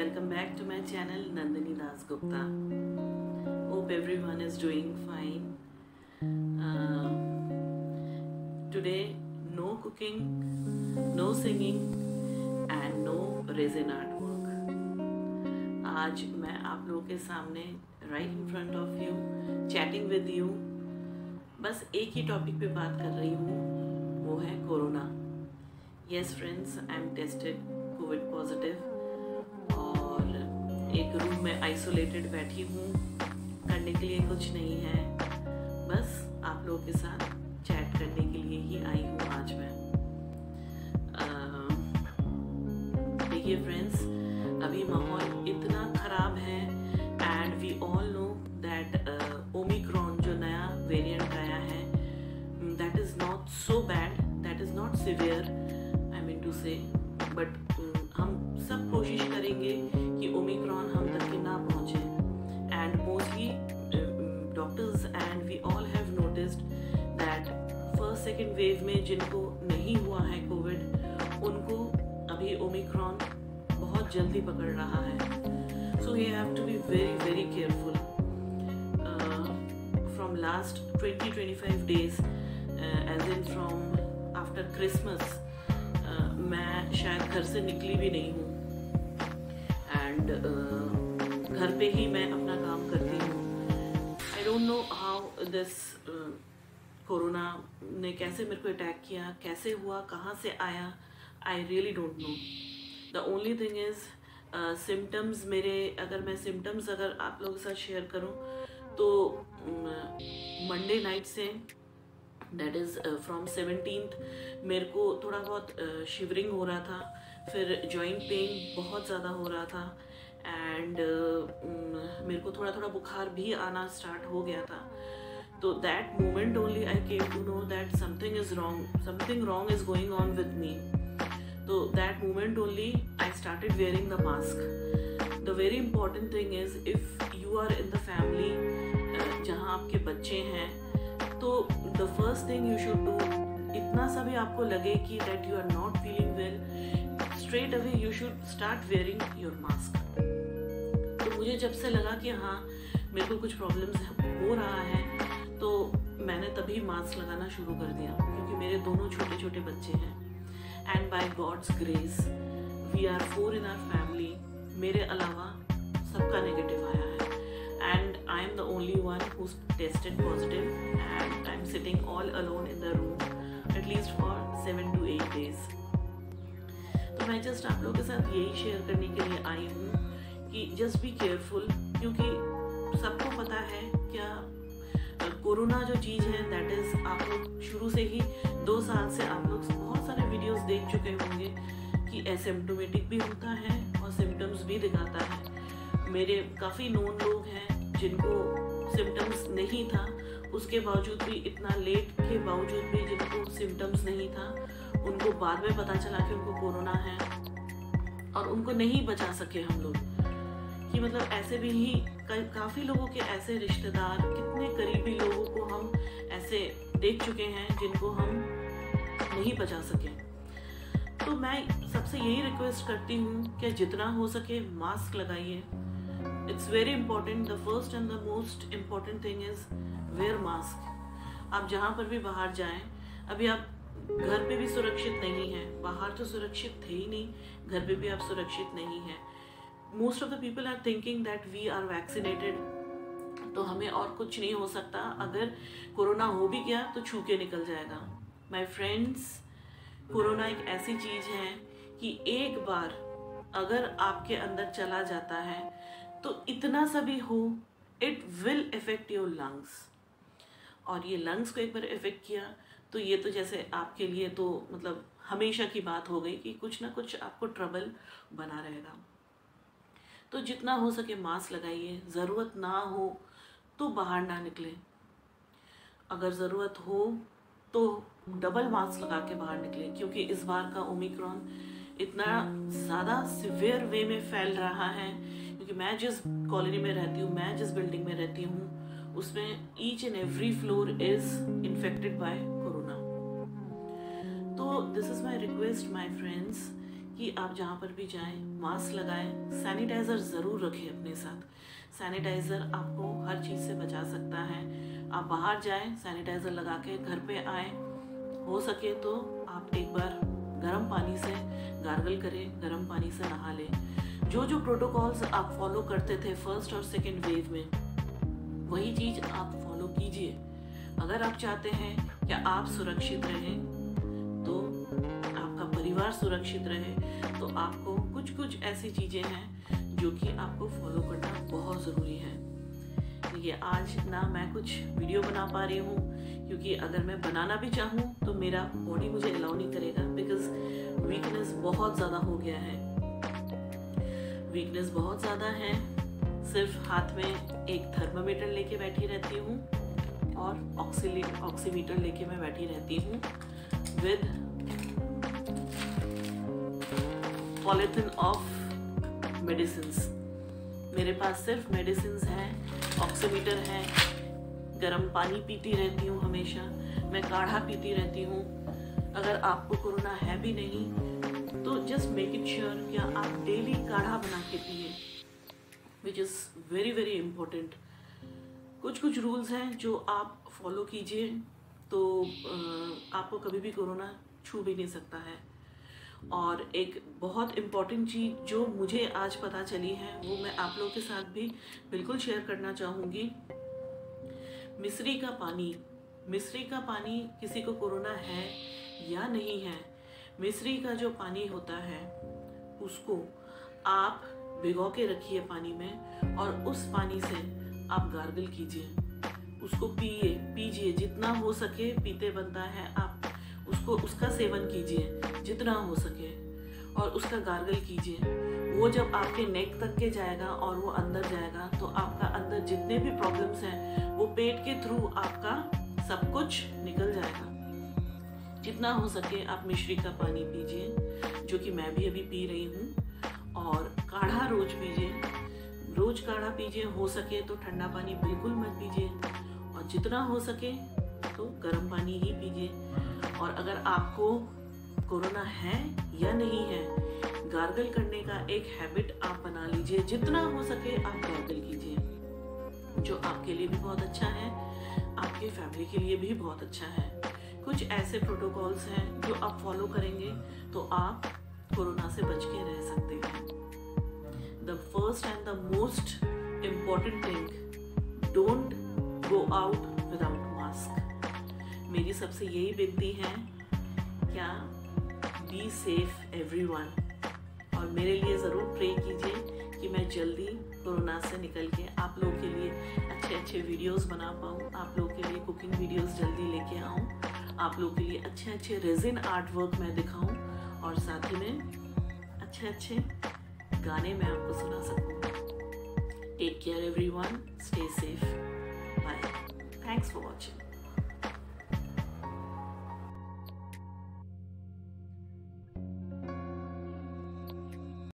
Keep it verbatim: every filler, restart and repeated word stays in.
welcome back to my channel Nandini Das Gupta. Hope everyone is doing fine. Uh, today, no cooking, no singing and no resin artwork. आज मैं आप लोगों के सामने right in front of you, chatting with you, बस एक ही topic पे बात कर रही हूँ, वो है corona. Yes friends, I am tested Covid positive और एक रूम में आइसोलेटेड बैठी हूँ. करने के लिए कुछ नहीं है, बस आप लोगों के साथ चैट करने के लिए ही आई हूँ आज मैं. देखिए फ्रेंड्स, अभी माहौल इतना ख़राब है and we all know that Omicron जो नया वेरिएंट आया है, that is not so bad, that is not severe, I mean to say, but हम सब कोशिश करेंगे कि ओमिक्रॉन हम तक के ना पहुँचे. And mostly doctors and we all have noticed that first second wave में जिनको नहीं हुआ है कोविड, उनको अभी ओमिक्रॉन बहुत जल्दी पकड़ रहा है. So you have to be very very careful. From last twenty twenty five days as in from after Christmas मैं शायद घर से निकली भी नहीं हूँ एंड uh, घर पे ही मैं अपना काम करती हूँ. I don't know how this corona ने कैसे मेरे को अटैक किया, कैसे हुआ, कहाँ से आया, I really don't know. The only thing is symptoms मेरे, अगर मैं सिम्टम्स अगर आप लोगों के साथ शेयर करूँ तो मंडे uh, नाइट से दैट इज़ फ्रॉम सेवनटीन्थ मेरे को थोड़ा बहुत शिवरिंग uh, हो रहा था, फिर जॉइंट पेन बहुत ज़्यादा हो रहा था एंड uh, मेरे को थोड़ा थोड़ा बुखार भी आना स्टार्ट हो गया था. तो that moment only I came to know that something is wrong, something wrong is going on with me. तो that moment only I started wearing the mask. The very important thing is if you are in the family जहाँ आपके बच्चे हैं, तो the first thing you should do, इतना सा भी आपको लगे कि that you are not feeling well, straight away you should start wearing your mask. तो मुझे जब से लगा कि हाँ मेरे को कुछ प्रॉब्लम्स हो रहा है, तो मैंने तभी मास्क लगाना शुरू कर दिया, क्योंकि मेरे दोनों छोटे छोटे बच्चे हैं and by God's grace we are four in our family. मेरे अलावा सबका नेगेटिव आया है and I am the only one who's tested positive and I'm sitting all alone in the room at least for seven to eight days. तो मैं just आप लोगों के साथ यही शेयर करने के लिए आई हूँ कि जस्ट बी केयरफुल, क्योंकि सबको पता है क्या कोरोना जो चीज़ है दैट इज़, आप लोग शुरू से ही दो साल से आप लोग बहुत सारे वीडियोस देख चुके होंगे कि एसिम्प्टोमेटिक भी होता है और सिम्टम्स भी दिखाता है. मेरे काफ़ी नोन लोग हैं जिनको सिम्टम्स नहीं था, उसके बावजूद भी, इतना लेट के बावजूद भी जिनको सिम्टम्स नहीं था, उनको बाद में पता चला कि उनको कोरोना है और उनको नहीं बचा सके हम लोग. कि मतलब ऐसे भी ही काफ़ी लोगों के ऐसे रिश्तेदार, कितने करीबी लोगों को हम ऐसे देख चुके हैं जिनको हम नहीं बचा सके. तो मैं सबसे यही रिक्वेस्ट करती हूँ कि जितना हो सके मास्क लगाइए. It's very important. The first and the most important thing is wear mask. आप जहाँ पर भी बाहर जाएं, अभी आप घर पे भी सुरक्षित नहीं हैं, बाहर तो सुरक्षित थे ही नहीं, घर पे भी आप सुरक्षित नहीं हैं. Most of the people are thinking that we are vaccinated, तो हमें और कुछ नहीं हो सकता, अगर कोरोना हो भी गया तो छू के निकल जाएगा. My friends, कोरोना एक ऐसी चीज़ है कि एक बार अगर आपके अंदर चला जाता है तो इतना सा भी हो, it will effect your lungs. और ये लंग्स को एक बार इफ़ेक्ट किया तो ये तो जैसे आपके लिए तो मतलब हमेशा की बात हो गई कि कुछ ना कुछ आपको ट्रबल बना रहेगा. तो जितना हो सके मास्क लगाइए. ज़रूरत ना हो तो बाहर ना निकलें. अगर ज़रूरत हो तो डबल मास्क लगा के बाहर निकलें, क्योंकि इस बार का ओमिक्रॉन इतना ज़्यादा सिवियर वे में फैल रहा है. क्योंकि मैं जिस कॉलोनी में रहती हूँ, मैं जिस बिल्डिंग में रहती हूँ, उसमें each and every floor is infected by corona. तो this is my request my friends कि आप जहाँ पर भी जाएं मास्क लगाएं, सैनिटाइज़र ज़रूर रखें अपने साथ। सैनिटाइज़र आपको हर चीज़ से बचा सकता है। आप बाहर जाएं सैनिटाइज़र लगा के घर पे आएँ, हो सके तो आप एक बार गर्म पानी से गार्गल करें, गर्म पानी से नहा लें। जो जो प्रोटोकॉल्स आप फॉलो करते थे फर्स्ट और सेकेंड वेव में, वही चीज़ आप फॉलो कीजिए। अगर आप चाहते हैं कि आप सुरक्षित रहें, तो आपका परिवार सुरक्षित रहे, तो आपको कुछ कुछ ऐसी चीज़ें हैं जो कि आपको फॉलो करना बहुत ज़रूरी है। ये आज ना मैं कुछ वीडियो बना पा रही हूँ, क्योंकि अगर मैं बनाना भी चाहूँ तो मेरा बॉडी मुझे अलाउ नहीं करेगा, बिकॉज वीकनेस बहुत ज़्यादा हो गया है। वीकनेस बहुत ज़्यादा है। सिर्फ हाथ में एक थर्मामीटर लेके बैठी रहती हूँ और ऑक्सीली ऑक्सीमीटर लेके मैं बैठी रहती हूँ विद पॉलीथिन ऑफ मेडिसिन्स। मेरे पास सिर्फ मेडिसिन्स हैं, ऑक्सीमीटर है, गर्म पानी पीती रहती हूँ हमेशा, मैं काढ़ा पीती रहती हूँ। अगर आपको कोरोना है भी नहीं तो जस्ट मेक इट श्योर कि आप डेली काढ़ा बना के पिए, which is very very important. कुछ कुछ रूल्स हैं जो आप फॉलो कीजिए तो आपको कभी भी कोरोना छू भी नहीं सकता है। और एक बहुत इम्पॉर्टेंट चीज़ जो मुझे आज पता चली है वो मैं आप लोगों के साथ भी बिल्कुल शेयर करना चाहूँगी। मिस्री का पानी, मिस्री का पानी किसी को कोरोना है या नहीं है, मिस्री का जो पानी होता है उसको आप भिगो के रखिए पानी में और उस पानी से आप गार्गल कीजिए, उसको पिए पीजिए जितना हो सके। पीते बनता है, आप उसको उसका सेवन कीजिए जितना हो सके और उसका गार्गल कीजिए। वो जब आपके नेक तक के जाएगा और वो अंदर जाएगा तो आपका अंदर जितने भी प्रॉब्लम्स हैं वो पेट के थ्रू आपका सब कुछ निकल जाएगा। जितना हो सके आप मिश्री का पानी पीजिए, जो कि मैं भी अभी पी रही हूँ। और काढ़ा रोज पीजिए, रोज काढ़ा पीजिए। हो सके तो ठंडा पानी बिल्कुल मत पीजिए और जितना हो सके तो गर्म पानी ही पीजिए। और अगर आपको कोरोना है या नहीं है, गार्गल करने का एक हैबिट आप बना लीजिए। जितना हो सके आप गार्गल कीजिए, जो आपके लिए भी बहुत अच्छा है, आपके फैमिली के लिए भी बहुत अच्छा है। कुछ ऐसे प्रोटोकॉल्स हैं जो आप फॉलो करेंगे तो आप कोरोना से बच के रह सकते हैं। The first and the most important thing, don't go out without mask. मेरी सबसे यही विनती है, क्या बी सेफ एवरीवन। और मेरे लिए ज़रूर प्रे कीजिए कि मैं जल्दी कोरोना से निकल के आप लोगों के लिए अच्छे अच्छे वीडियोस बना पाऊँ, आप लोगों के लिए कुकिंग वीडियोस जल्दी लेके आऊँ, आप लोगों के लिए अच्छे अच्छे रेजिन आर्ट वर्क मैं दिखाऊँ और साथ ही में अच्छे अच्छे गाने मैं आपको सुना सकूँ। Take care everyone, stay safe, bye, thanks for watching.